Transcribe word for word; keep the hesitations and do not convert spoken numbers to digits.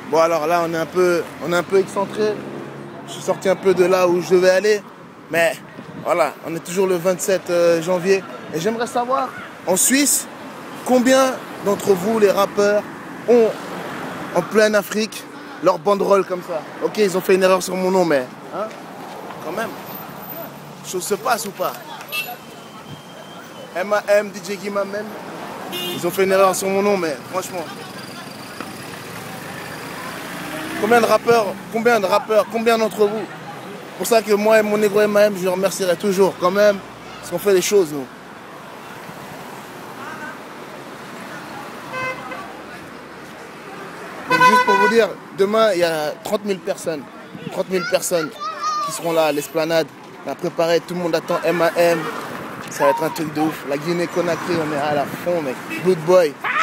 Bon alors là on est un peu, on est un peu excentré. Je suis sorti un peu de là où je devais aller. Mais voilà, on est toujours le vingt-sept janvier. Et j'aimerais savoir, en Suisse, combien d'entre vous, les rappeurs, ont en pleine Afrique leur banderole comme ça? Ok, ils ont fait une erreur sur mon nom, mais hein, quand même, chose se passe ou pas? M A M, D J Guima même, ils ont fait une erreur sur mon nom, mais franchement. Combien de rappeurs, combien de rappeurs, combien d'entre vous? C'est pour ça que moi et mon négro M A M, je le remercierai toujours quand même, parce qu'on fait des choses, nous. Donc juste pour vous dire, demain, il y a trente mille personnes, trente mille personnes qui seront là à l'esplanade. On a préparé, tout le monde attend M A M, ça va être un truc de ouf. La Guinée-Conakry, on est à la fond, mec. Blood Boy.